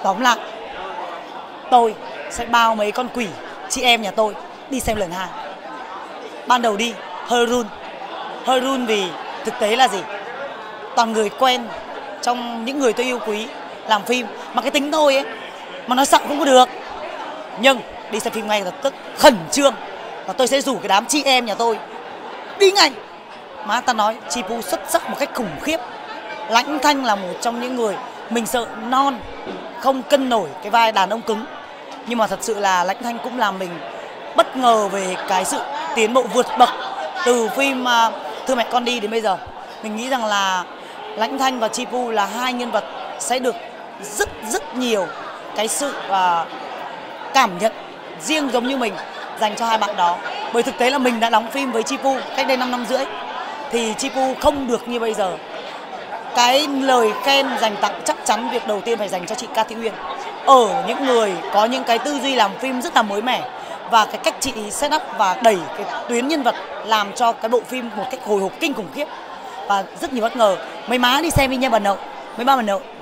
Tóm lại, tôi sẽ bao mấy con quỷ chị em nhà tôi đi xem lần 2. Ban đầu đi hơi run vì thực tế là gì, toàn người quen trong những người tôi yêu quý làm phim, mà cái tính tôi ấy mà nói sợ không có được. Nhưng đi xem phim ngay lập tức khẩn trương, và tôi sẽ rủ cái đám chị em nhà tôi đi ngay. Má ta nói Chi Pu xuất sắc một cách khủng khiếp. Lãnh Thanh là một trong những người mình sợ non, không cân nổi cái vai đàn ông cứng. Nhưng mà thật sự là Lãnh Thanh cũng làm mình bất ngờ về cái sự tiến bộ vượt bậc từ phim Thưa Mẹ Con Đi đến bây giờ. Mình nghĩ rằng là Lãnh Thanh và Chi Pu là hai nhân vật sẽ được rất nhiều cái sự cảm nhận riêng giống như mình dành cho hai bạn đó. Bởi thực tế là mình đã đóng phim với Chi Pu cách đây 5 năm rưỡi, thì Chi Pu không được như bây giờ. Cái lời khen dành tặng chắc chắn việc đầu tiên phải dành cho chị Ca Thị Uyên, ở những người có những cái tư duy làm phim rất là mới mẻ, và cái cách chị set up và đẩy cái tuyến nhân vật làm cho cái bộ phim một cách hồi hộp kinh khủng khiếp và rất nhiều bất ngờ. Mấy má đi xem đi nha bà Nậu, mấy ba bà Nậu.